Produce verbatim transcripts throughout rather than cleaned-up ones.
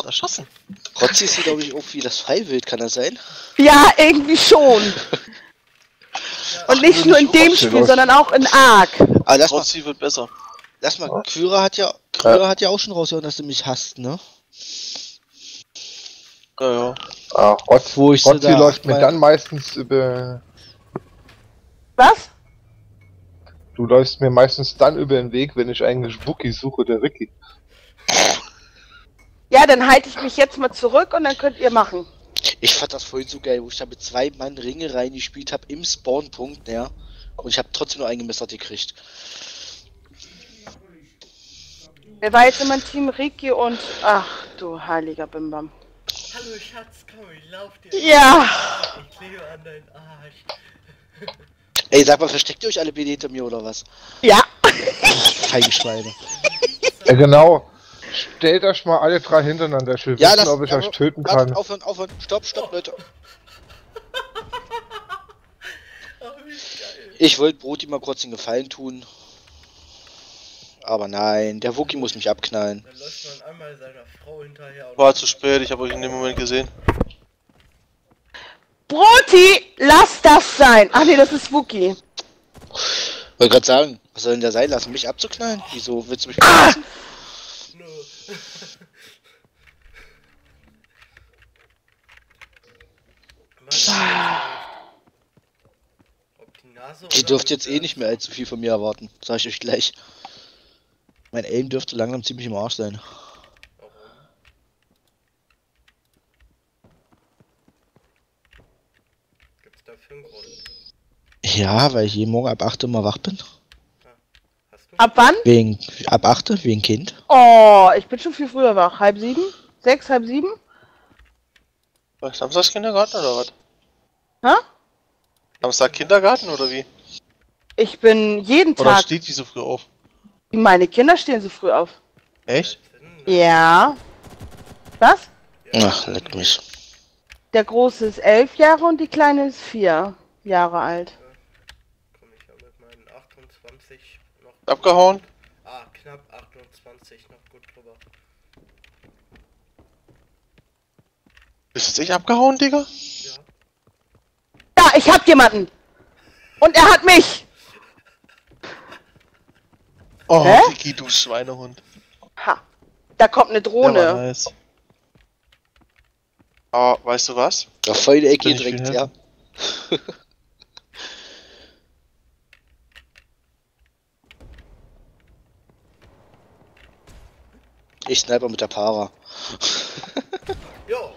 erschossen. Rotzi ist, glaube ich, auch wie das Freiwild, kann das sein? Ja, irgendwie schon. Und nicht nur in dem Spiel, sondern auch in Ark. Aber lass mal, Rotzi wird besser. lass mal, Kyra hat ja, Kyra hat ja auch schon rausgehört, dass du mich hasst, ne? Ja, ja. Ah, Rotz, Wo ich so Rotzi da läuft mir mein- dann meistens über... Was? Du läufst mir meistens dann über den Weg, wenn ich eigentlich Wookie suche oder Ricky. Ja, dann halte ich mich jetzt mal zurück und dann könnt ihr machen. Ich fand das vorhin so geil, wo ich da mit zwei Mann Ringe reingespielt habe im Spawnpunkt, ja. Und ich habe trotzdem nur eingemessert gekriegt. Wer war jetzt in meinem Team? Ricky und... Ach, du heiliger Bimbam. Hallo Schatz, komm, ich lauf dir. Ja! Ich klebe an deinen Arsch. Ey, sag mal, versteckt ihr euch alle bitte hinter mir oder was? Ja! Feigenschweine. Ja genau. Stellt euch mal alle drei hintereinander. Ich will Ja, wissen, lass, ob ich ja, euch töten warte, kann. Aufhören, aufhören. Stopp, stopp, Leute. Oh, wie geil. Ich wollte Broti mal kurz den Gefallen tun. Aber nein, der Wookie muss mich abknallen. Dann läuft man einmal seiner Frau hinterher und... War zu spät, ich habe euch in dem Moment gesehen. Broti, lass das sein! Ach nee, das ist Wookie. Wollte gerade sagen, was soll denn der sein lassen, mich abzuknallen? Wieso willst du mich verlassen? Nö. Ob die Nase Die oder dürft ob jetzt eh der- nicht mehr allzu viel von mir erwarten, sag ich euch gleich. Mein Aim dürfte langsam ziemlich im Arsch sein. Warum? Gibt's dafür einen Grund? Ja, weil ich jeden Morgen ab acht immer wach bin. Hast du? Ab wann? Wegen, ab acht, wegen Kind. Oh, ich bin schon viel früher wach. Halb sieben? Sechs, halb sieben? Was, Samstags Kindergarten oder was? Hä? Samstag Kindergarten oder wie? Ich bin jeden Oder Tag... steht die so früh auf? Meine Kinder stehen so früh auf. Echt? Ja. Was? Ach, leck mich. Der Große ist elf Jahre und die Kleine ist vier Jahre alt. Komm ich ja mit meinen achtundzwanzig noch... Abgehauen? Ah, knapp achtundzwanzig noch gut drüber. Bist jetzt echt abgehauen, Digga? Ja. Da, ich hab jemanden! Und er hat mich! Oh, Hä? Vicky, du Schweinehund. Ha. Da kommt eine Der war Drohne. nice. Aber weißt du was? Ja, voll in die Ecke Will ich direkt, viel ja. Ich sniper mit der Para. Jo!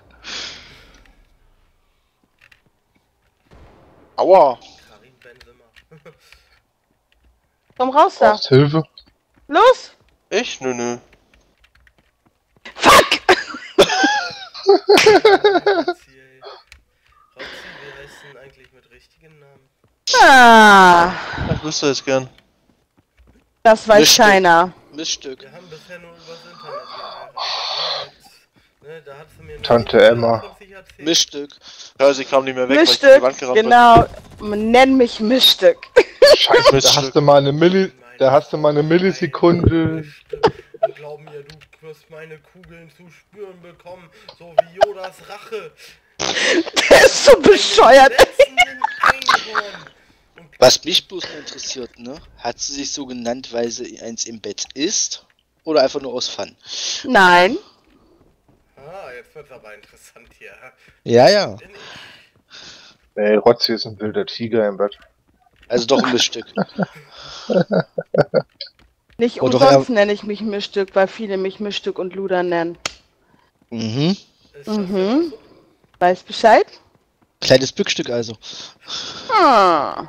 Aua! Karin Benzema. Komm raus da. Brauchst Hilfe? Los! Ich? Nö, nö. Fuck! Rotzi, ey. Rotzi, wie heißt denn eigentlich mit richtigen Namen? Ah, Ich wüsste es gern. das weiß Miststück. keiner. Miststück. Wir haben bisher nur übers Internet geheiratet. Ne? Ne, da hat sie mir eine Tante Sekunde Emma. vierzig erzählt. Miststück. Ja, sie kam nicht mehr weg, weil ich in die Mischstück, Wand gerannt bin. genau. Nenn mich Mischstück. Scheiße, da Miststück. hast du mal eine Milli... Da hast du mal eine Millisekunde... Mischstück. Und glaub mir, du wirst meine Kugeln zu spüren bekommen, so wie Yodas Rache. Der ist so bescheuert. Letzten Einhorn. Und Was mich bloß nur interessiert, ne? Hat sie sich so genannt, weil sie eins im Bett ist? Oder einfach nur aus Fun? Nein. ah, jetzt wird's aber interessant hier. Ja, ja. Denn ich Ey, Rotzi ist ein wilder Tiger im Bett. Also doch ein Miststück. Nicht Oh, doch, umsonst er- nenne ich mich Mischstück, weil viele mich Mischstück und Luder nennen. Mhm. Ist das Mhm. Weiß Bescheid? Kleines Bückstück also. Ah.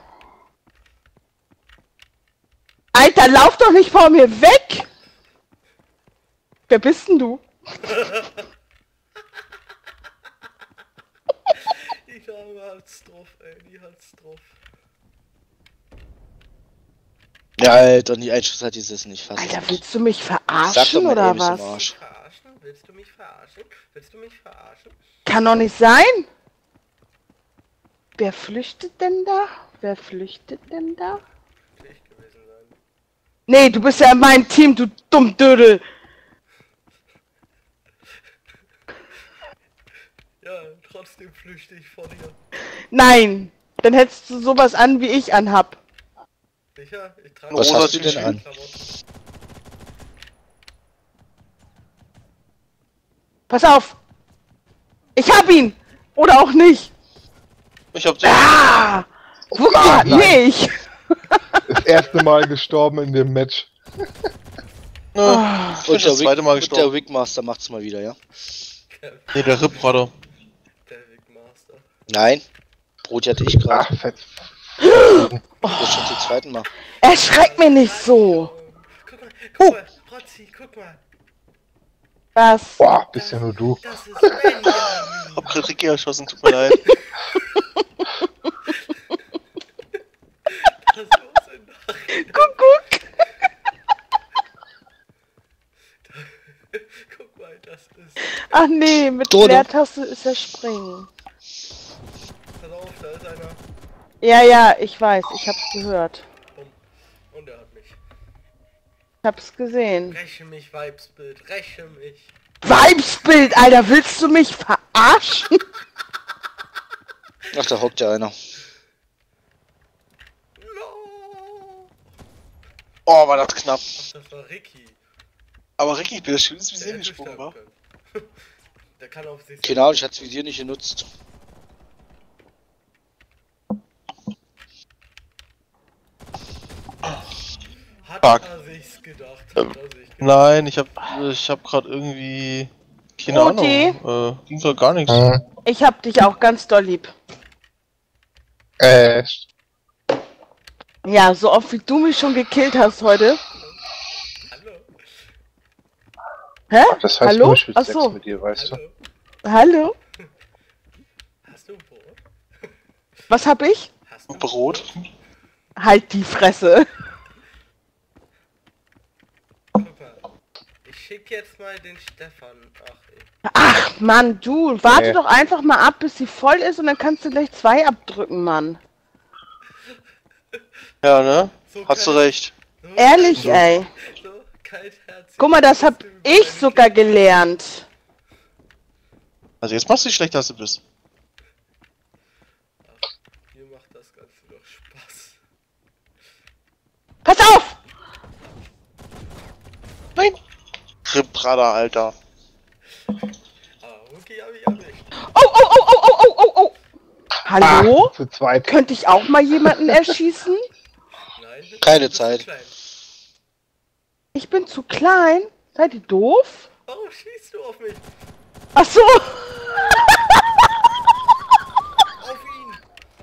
Alter, lauf doch nicht vor mir weg! Wer bist denn du? Die Dame hat's drauf, ey, die hat's drauf. Ja, Alter, die Einschuss hat dieses nicht fast. Alter, willst du mich Sag doch verarschen mal, oder Aim ist im was? Arsch. Verarschen? Willst du mich verarschen? Willst du mich verarschen? Kann doch nicht sein! Wer flüchtet denn da? Wer flüchtet denn da? Könnte ich gewesen sein. Nee, du bist ja in meinem Team, du Dummdödel! Ja, trotzdem flüchte ich vor dir. Nein, dann hättest du sowas an, wie ich anhab. Sicher? Ich trage Was Rosa hast du denn Tütü. an? Klamotten. Pass auf! Ich hab ihn! Oder auch nicht! Ich hab den. Ah! Wookie hat nein. mich! Das erste Mal gestorben in dem Match. Nö, Ah. ich bin Und der, das zweite Mal Wig, und der gestorben. Wigmaster macht's mal wieder, ja? Der, Nee, der Rip-Rodder. der Wigmaster. Nein. Brot hatte ich gerade. Ach, fett. Das ist schon zum zweiten Mal. Erschreck mich nicht so! Guck mal, guck Oh. mal, Rotzi, guck mal. Was? Boah, bist ja nur du. Das ist Benjamin. Hab grad Ricky erschossen, tut mir leid. Das muss in Nachrichten. Kuckuck! Guck mal, das ist. Ach nee, mit Dodo. Leertaste ist er springen. Pass auf, da ist einer. Ja, ja, ich weiß, ich hab's gehört. Und er hat mich. Ich hab's gesehen. Räche mich, Weibsbild, räche mich. Weibsbild, Alter, willst du mich verarschen? Ach, da hockt ja einer. No. Oh, war das knapp. Ach, das war Ricky. Aber Ricky, ich bin das schönste Der Visier hätte gesprungen, sterben wa? können. Der kann auf sich Genau, ich hatte das Visier nicht genutzt. Hat Fuck. er sich's gedacht. Ähm, Hat er sich gedacht. Nein, ich hab, ich hab grad irgendwie, keine Roti? Ahnung, äh, ging grad gar nichts. Hm. Ich hab dich auch ganz doll lieb. Echt? Ja, so oft wie du mich schon gekillt hast heute. Hallo, Hä? Das heißt, Hallo? nur ich will Ach Sex so. mit dir, weißt du? hallo. Hallo? Hast du Brot? Was hab ich? Hast du Brot? Halt die Fresse. Guck mal. Ich schick jetzt mal den Stefan. Ach, ey. Ach, Mann, du, warte Nee. doch einfach mal ab, bis sie voll ist und dann kannst du gleich zwei abdrücken, Mann. Ja, ne? So Hast du kalt- recht. So, Ehrlich, ey. So kaltherzig. Guck mal, das hab bist du ich über sogar gelernt. Also jetzt machst du dich schlecht, dass du bist. Ach, hier macht das Ganze doch Spaß. Pass auf! Nein! Rip-Radar, Alter. Ah, okay, hab ich erwischt. Oh, oh, oh, oh, oh, oh, oh, oh. Hallo? Ah, zu zweit. Könnte ich auch mal jemanden erschießen? Nein, du- Keine du bist Zeit. zu klein. Ich bin zu klein. Seid ihr doof? Warum schießt du auf mich? Ach so. Auf ihn!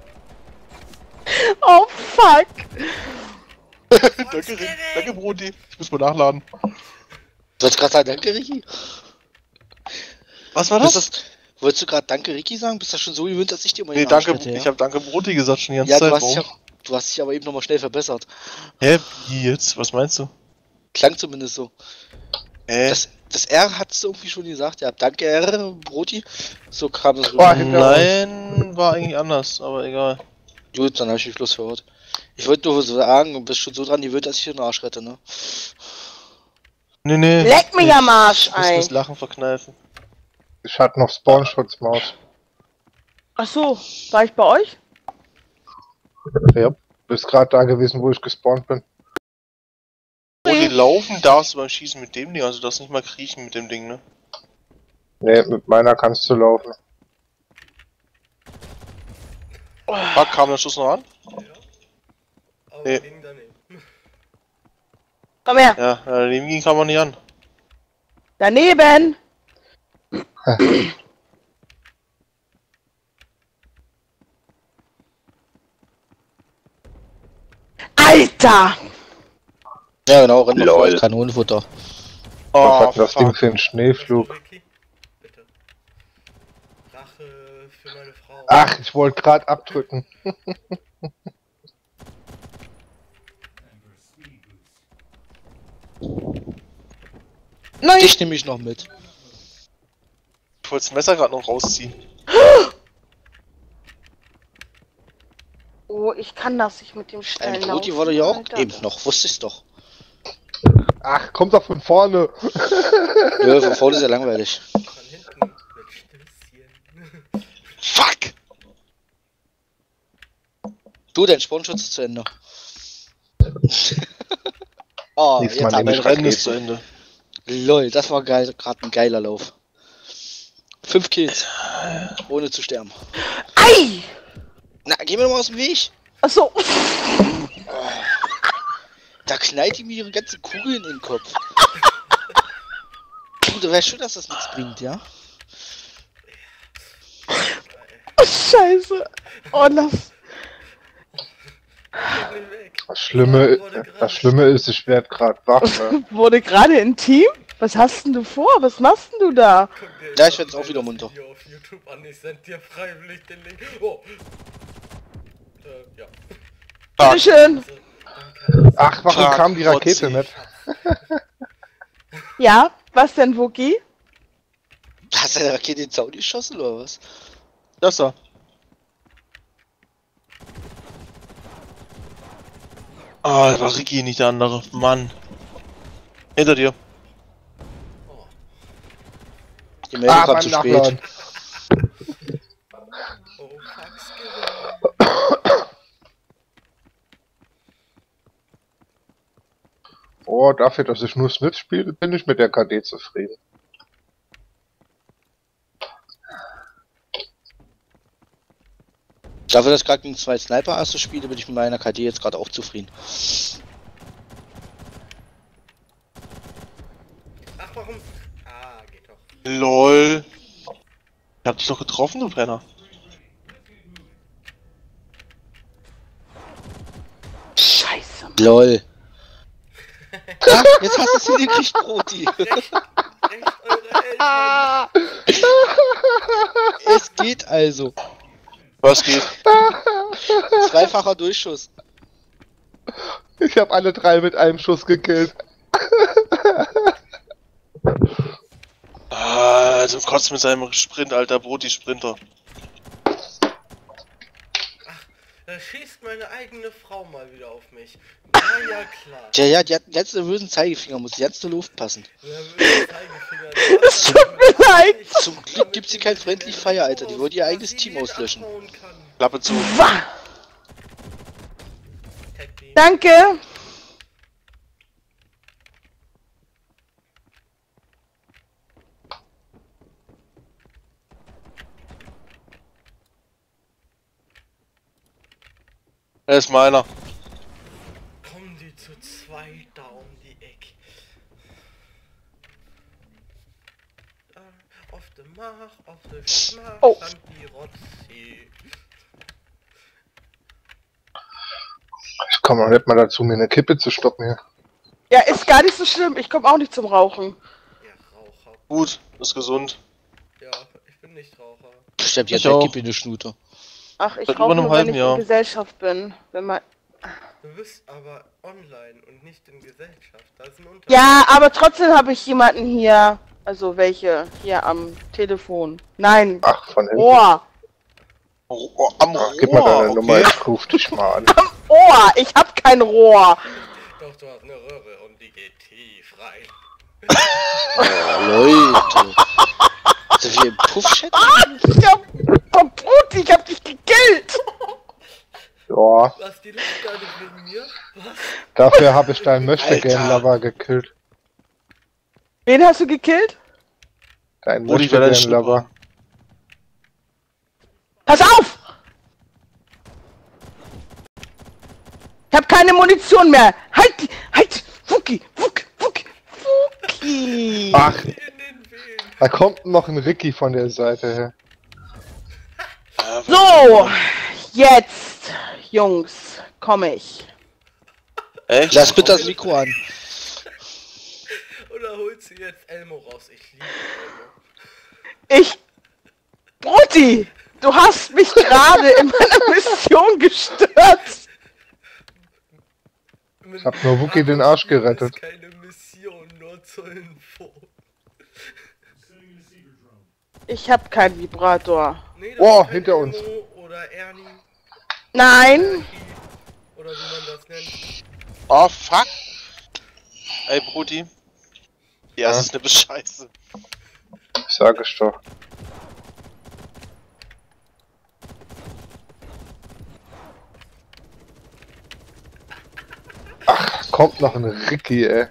Oh, fuck. Danke, Rick. Danke, Broti. Ich muss mal nachladen. Du wolltest gerade sagen, danke, Ricky? Was war Bist das? das, wolltest du gerade danke, Ricky sagen? Bist du schon so gewöhnt, dass ich dir mal Nee, den Arsch danke, rette, ja? ich hab danke Broti gesagt schon die ganze Ja, du Zeit. hast, dich, Warum? ja- du hast dich aber eben nochmal schnell verbessert. Hä? Wie jetzt? Was meinst du? Klang zumindest so. Hä? Das, das R hat's irgendwie schon gesagt. Ja, danke, R, Broti. So kam es Boah, rüber. hinter Nein, war eigentlich anders, aber egal. Gut, dann habe ich mich bloß verhört. Ich wollte nur so sagen, du bist schon so dran gewöhnt, dass ich dir den Arsch rette, ne? Nee, nee. Leck mich ich- am Arsch, Ich muss ey. das Lachen verkneifen. Ich hatte noch Spawn-Schutzmaus. Ach so, war ich bei euch? Ja. Du bist gerade da gewesen, wo ich gespawnt bin. Broti, laufen darfst du beim Schießen mit dem Ding, also du darfst nicht mal kriechen mit dem Ding, ne? Ne, mit meiner kannst du laufen. Fuck, kam der Schuss noch an? Aber Nee. ging daneben. Komm her. Ja, daneben ging kam man nicht an. Daneben. Alter! Ja, genau, renn mal Lol. vor, Kanonenfutter. Was Oh, hat das Ding fuck. für einen Schneeflug? Ricky, bitte. Rache für meine Frau. Ach, ich wollte gerade abdrücken. Nein! Dich nehme ich noch mit. Ich wollte das Messer gerade noch rausziehen. Oh, ich kann das nicht mit dem Ein schnellen Broti Laufen, war doch ja auch Alter. eben noch, wusste ich's doch. Ach, kommt doch von vorne. Nö, von vorne ist ja langweilig. Von hinten mit Stößchen. Du, dein Spawnschutz ist zu Ende. Oh, Nächstes jetzt Mal haben nehme wir ich Mein Rennen Raketen. ist zu Ende. Lol, das war geil, gerade ein geiler Lauf. Fünf Kills. Ohne zu sterben. Ei! Na, geh mir doch mal aus dem Weg. Achso. Da knallt die mir ihre ganzen Kugeln in den Kopf. Du, du weißt schon, dass das nichts bringt, ja? Oh, Scheiße. Oh, das. Geh nicht weg. Das Schlimme, Wurde gerade- das Schlimme ist, ich werde gerade wach. Ne? Wurde gerade intim? Was hast denn du vor? Was machst denn du da? Guck dir Ja, ich jetzt werd's auch wieder das munter. Video auf YouTube an, ich send dir freiwillig den Link. Oh. Äh, ja. Bitteschön. Also, danke. Ach, warum Tag, kam die Rakete Rotzi. nicht? Ja, was denn, Wookie? Hast du eine Rakete in den Zaun geschossen oder was? Das da. Ah, das war Ricky, nicht der andere. Mann. Hinter dir. Die Meldung Ah, kam beim zu spät. Nachladen. Oh, Pax gewonnen. Oh, dafür, dass ich nur Smith spiele, bin ich mit der K D zufrieden. Dafür, dass ich gerade gegen zwei Sniper-Asse spiele, bin ich mit meiner K D jetzt gerade auch zufrieden. Ach, warum? Ah, geht doch. LOL. Ich hab dich doch getroffen, du Penner. Scheiße. LOL. Ja, jetzt hast du es hingekriegt, Broti. Echt eure Eltern. Es geht also. Was geht? Zweifacher Durchschuss. Ich habe alle drei mit einem Schuss gekillt. Ah, also kotzt mit seinem Sprint, alter Broti-Sprinter. Da schießt meine eigene Frau mal wieder auf mich. Na ja, klar. Tja, ja, die hat einen ganz nervösen Zeigefinger, muss ganz zur Luft passen. Nervöser Zeigefinger. Es tut mir leid. Zum Glück gibt's hier kein Friendly Fire, Alter. Die wollen ihr eigenes Team auslöschen. Klappe zu. Wah. Danke. Er ist meiner. Kommen die zu zweit da um die Ecke. Da, auf dem Mach, auf dem Schmach, Oh. stand die Rotzi. Ich komme auch nicht mal dazu, mir eine Kippe zu stoppen hier. Ja, ist gar nicht so schlimm. Ich komme auch nicht zum Rauchen. Ja, Raucher. Gut, ist gesund. Ja, ich bin nicht Raucher. Stimmt, Ich jetzt ein auch. Gib in die Schnute. Ach, ich Seit über rauche einem nur, wenn halben ich Jahr. in Gesellschaft bin. Wenn man... Du bist aber online und nicht in Gesellschaft. Da ist ein Unterschied. Ja, aber trotzdem habe ich jemanden hier. Also welche hier am Telefon. Nein. Ach, von hinten. Ohr. Oh, oh, am Ach, gib mal deine Rohr, Nummer, okay. ich ruf dich mal an. Ohr. Ich habe kein Rohr. Doch, du hast eine Röhre und die geht tief rein. Oh, Leute. So wie im Puff-Chat? Ich hab... Oh, Brut, ich hab dich gekillt. Ja, Was, die lacht gar nicht wegen mir? Was? dafür habe ich deinen Alter. Möchtegern-Lover gekillt. Wen hast du gekillt? Deinen Brudi, wer dein Möchtegern-Lover. Pass auf! Ich hab keine Munition mehr. Halt, die- halt, Wookie, Wookie, Wookie, Wookie. Ach, In den Wehen. da kommt noch ein Ricky von der Seite her. So, jetzt, Jungs, komme ich. Echt? Lass bitte das Mikro an. Oder holt sie jetzt Elmo raus? Ich liebe Elmo. Ich, Brutti, du hast mich gerade in meiner Mission gestört. Mit hab nur Wookie den Arsch gerettet. ist keine Mission, nur zur Info. Ich hab keinen Vibrator. Nee, das Oh, ist kein hinter uns. Elmo oder Ernie Nein, oder wie man das nennt. Oh, fuck. Ey, Brudi. Ja, es Ja. ist eine Bescheiße. Ich sag es doch. kommt noch ein Ricky, ey.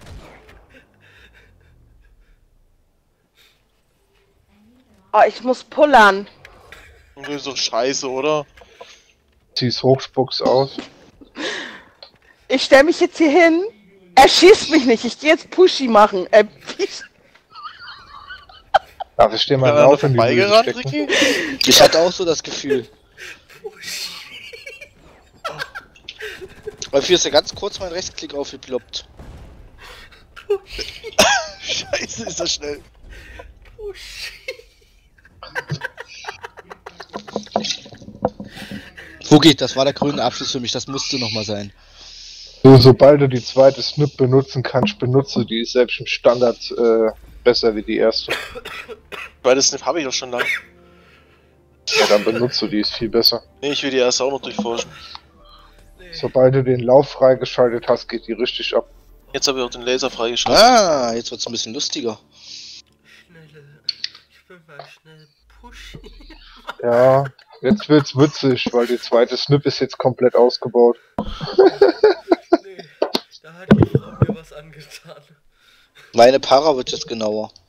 Oh, ich muss pullern. Das ist doch scheiße, oder? Zieh's hoch, spuck's aus. Ich stell mich jetzt hier hin. Er schießt mich nicht. Ich gehe jetzt Pushy machen. Äh, Darf ich dir mal Kann einen er Lauf in die Hülse vorbeigerannt, stecken? Ricky? Ich hatte auch so das Gefühl. Weil für ist ja ganz kurz mein Rechtsklick aufgeploppt. Scheiße, ist das schnell. Wo geht? Das war der grüne Abschluss für mich, das musste nochmal sein. So, sobald du die zweite Snip benutzen kannst, benutze die. Ist selbst im Standard äh, besser wie die erste. Weil das Snip habe ich doch schon lang. Ja, dann benutze die, ist viel besser. Nee, ich will die erst auch noch durchforschen. Sobald du den Lauf freigeschaltet hast, geht die richtig ab. Jetzt habe ich auch den Laser freigeschaltet. Ah, jetzt wird's ein bisschen lustiger. Schnelle. Ich will mal schnell pushen. Ja, jetzt wird's witzig, weil die zweite Snip ist jetzt komplett ausgebaut. Nee, da hat die Frau mir was angetan. Meine Para wird jetzt genauer.